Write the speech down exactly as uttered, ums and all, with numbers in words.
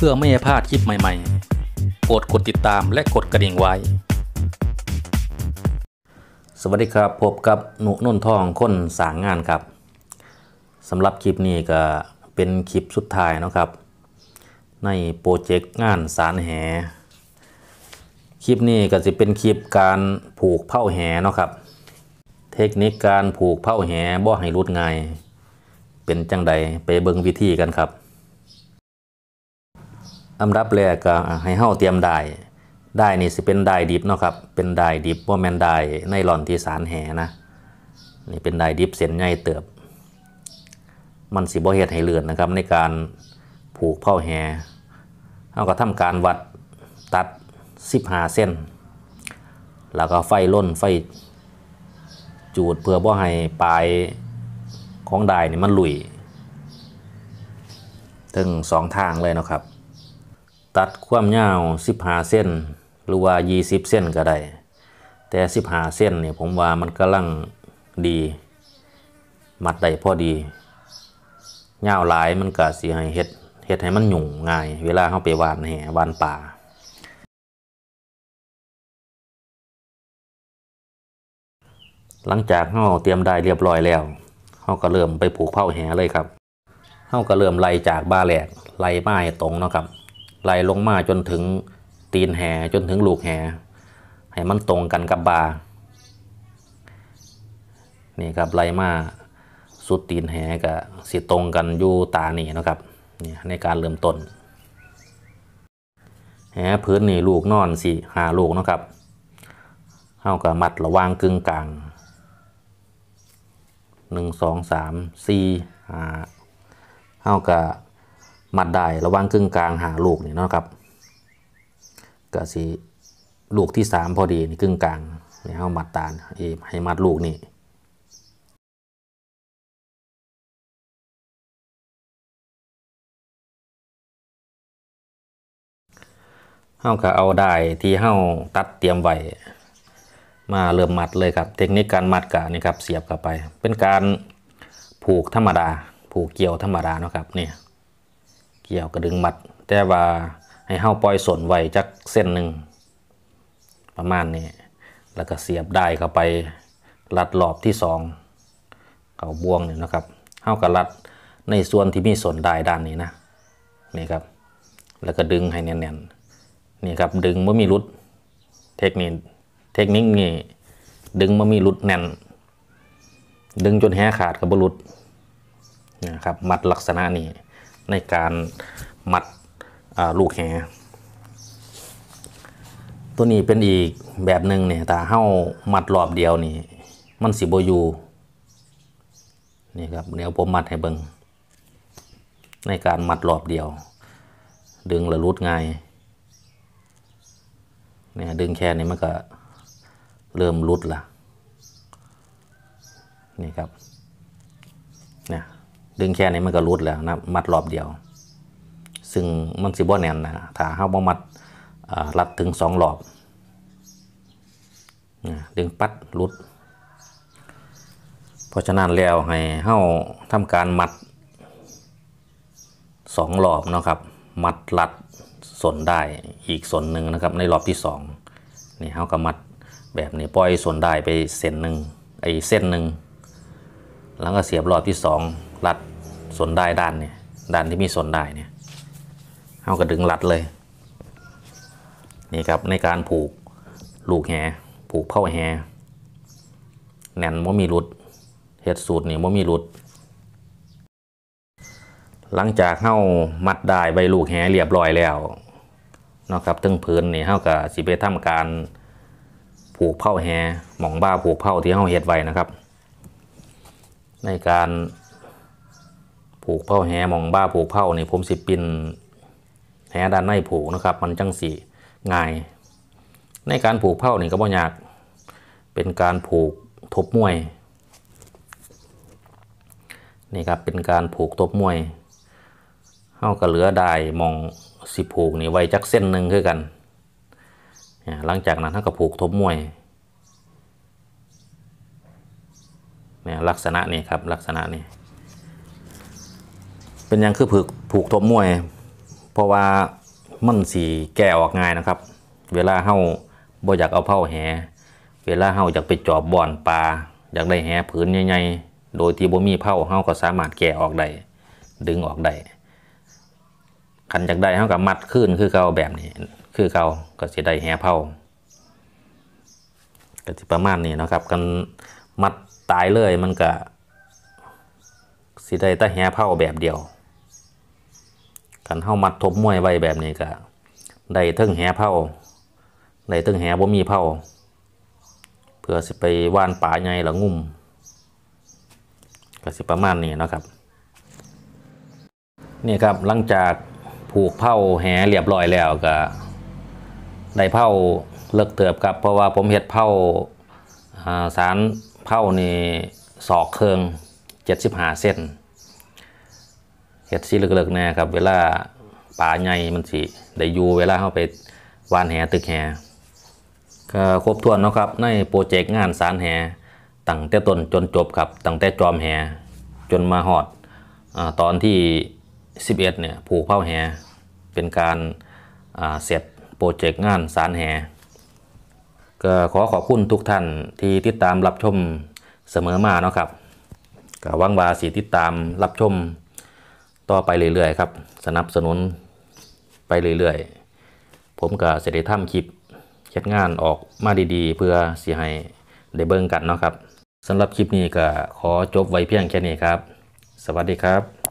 พื่อไม่ให้พลาดคลิปใหม่ๆโปรดกดติดตามและกดกระดิ่งไว้สวัสดีครับพบกับหนุนุ่นทองคนสร้างงานครับสำหรับคลิปนี้ก็เป็นคลิปสุดท้ายนะครับในโปรเจกต์งานสารแหคลิปนี้ก็จะเป็นคลิปการผูกเผ้าแหเนาะครับเทคนิคการผูกเผ้าแหบ่ให้รุดง่ายเป็นจังใดไปเบิ่งวิธีกันครับอันดับแรกก็ให้เฮาเตรียมได้ได้นี่สิเป็นได้ดิบเนาะครับเป็นได้ดิบบ่แม่นได้ในหล่อนที่สารแหนะนี่เป็นได้ดิบเส้นใหญ่เติบมันสิบ่เฮ็ดให้เลื่อนนะครับในการผูกเผ้าแหเฮาก็ทำการวัดตัดสิบห้าเส้นแล้วก็ไฟล้นไฟจูดเพื่อบ่ให้ปลายของได้นี่มันหลุยถึงสองทางเลยนะครับตัดความยาวสิบห้าเส้นหรือว่ายี่สิบเส้นก็ได้แต่สิบห้าเส้นเนี่ยผมว่ามันกำลังดีมัดได้พอดียาวหลายมันก็สิให้เฮ็ดเฮ็ดให้มันหยุ่งง่ายเวลาเฮาไปวานแหวานป่าหลังจากเฮาเตรียมได้เรียบร้อยแล้วเฮาก็เริ่มไปผูกเผ้าแหเลยครับเฮาก็เริ่มไล่จากบ่าแหลกไล่มาให้ตรงเนาะครับไล่ลงมาจนถึงตีนแหจนถึงลูกแหให้มันตรงกันกับบ่านี่ครับไล่มาสุดตีนแหก็สิตรงกันอยู่ตานี่นะครับนี่ในการเริ่มต้นแหพื้นนี่ลูกนอนสี่หาลูกนะครับเฮาก็มัดระวางกึ่งกลางหนึ่งสองสามสี่ห้าเฮาก็มัดได้ระวางกึ่งกลางหาลูกนี่เนาะครับก็สิลูกที่สามพอดีนี่กึ่งกลางนี่เฮามัดตาเอให้มัดลูกนี่เฮาก็เอาได้ที่เฮาตัดเตรียมไว้มาเริ่มมัดเลยครับเทคนิคการมัดกะนี่ครับเสียบเข้าไปเป็นการผูกธรรมดาผูกเกี่ยวธรรมดาเนาะครับนี่เกี่ยวกระดึงมัดแต่ว่าให้เฮาปล่อยส่วนไว้จักเส้นหนึ่งประมาณนี้แล้วก็เสียบได้เข้าไปรัดรอบที่สองเข้าบ่วงนี่นะครับเฮาก็รัดในส่วนที่มีส่วนได้ด้านนี้นะนี่ครับแล้วก็ดึงให้แน่นๆนี่ครับดึงไม่มีรุดเทคนิคเทคนิคนี้ดึงไม่มีรุดแน่นดึงจนแหขาดกับบรุดนะครับมัดลักษณะนี้ในการมัดลูกแหตัวนี้เป็นอีกแบบหนึ่งเนี่ยแต่เฮ้ามัดรอบเดียวนี่มันสิบอยู่นี่ครับเดี๋ยวผมมัดให้เบิ่งในการมัดรอบเดียวดึงแล้วรุดง่ายเนี่ยดึงแค่นี้มันก็เริ่มรุดละนี่ครับเนี่ยดึงแค่นี้มันก็รุดแล้วนะมัดรอบเดียวซึ่งมันสิบ่แน่นนะถ้าเฮาบ่มัดรัดถึงสองรอบดึงปัดรุดเพราะฉะนั้นแล้วให้เฮาทำการมัดสองรอบเนาะครับมัดรัดส่วนได้อีกส่วนหนึ่งนะครับในรอบที่สองนี่เฮาก็มัดแบบนี้ปล่อยส่วนได้ไปเส้นหนึ่งไอ้เส้นหนึ่งแล้วก็เสียบรอบที่สองรัดส่วนได้ด้านเนี่ยด้านที่มีส่วนได้เนี่ยเฮาก็ดึงรัดเลยนี่ครับในการผูกลูกแหผูกเผ้าแหแน่นบ่มีรุดเฮ็ดสูตรนี่บ่มีรุดหลังจากเฮามัดได้ใบลูกแหเรียบร้อยแล้วเนาะครับถึงพื้นนี่เฮาก็สิไปทำการผูกเผ้าแหหม่องบ้าผูกเผ้าที่เฮาเฮ็ดไว้นะครับในการผูกเผ้าแหหม่องบ้าผูกเผ้านี่ผมสิปินแหด้านในผูกนะครับมันจังสิง่ายในการผูกเผ้านี่ก็บ่ยากเป็นการผูกทบมวยนี่ครับเป็นการผูกทบมวยเฮาก็เหลือได้มองสิผูกนี่ไว้จักเส้นหนึ่งคือกันหลังจากนั้นเฮาก็ผูกทบมวยเนี่ยลักษณะนี้ครับลักษณะนี้เป็นยังคือผูกผูกทบมวยเพราะว่ามันสีแก่ออกง่ายนะครับเวลาเฮาบ่อยากเอาเผาแหเวลาเฮาอยากไปจอบบ่อนปลาอยากได้แหผืนใหญ่ๆโดยที่บ่มีเผาเฮาก็สามารถแกะออกได้ดึงออกได้คันอยากได้เฮาก็มัดขึ้นคือเก่าแบบนี้คือเก่าก็สิได้แหเผาก็สิประมาณนี้นะครับกันมัดตายเลยมันก็สิได้แต่แหเผาแบบเดียวกันเฮามัดทบมวยไว้แบบนี้ก็ได้เทิงแหเผาได้เทิงแหบ่มีเผาเพื่อสิไปว่านป่าใหญ่หรืองุ่มก็สิประมาณนี้นะครับนี่ครับหลังจากผูกเผาแหเรียบร้อยแล้วก็ได้เผาเลิกเติบครับเพราะว่าผมเฮ็ดเผาสารเผานี่ศอกเครื่องเจ็ดสิบห้าเซนเฮ็ดสีเลิกๆแน่ครับเวลาป่าใหญ่มันสิได้อยู่เวลาเข้าไปว่านแหตึกแหก็ครบถ้วนนะครับในโปรเจกต์งานสารแหตั้งแต่ต้นจนจบครับตั้งแต่จอมแหจนมาหอดตอนที่สิบเอ็ดเนี่ยผูกเผาแหเป็นการเสร็จโปรเจกต์งานสารแหก็ขอขอบคุณทุกท่านที่ติดตามรับชมเสมอมาเนาะครับก็หวังว่าสิติดตามรับชมต่อไปเรื่อยๆครับสนับสนุนไปเรื่อยๆผมก็จะได้ทำคลิปเฮ็ดงานออกมาดีๆเพื่อสิให้ได้เบิ่งกันเนาะครับสำหรับคลิปนี้ก็ขอจบไว้เพียงแค่นี้ครับสวัสดีครับ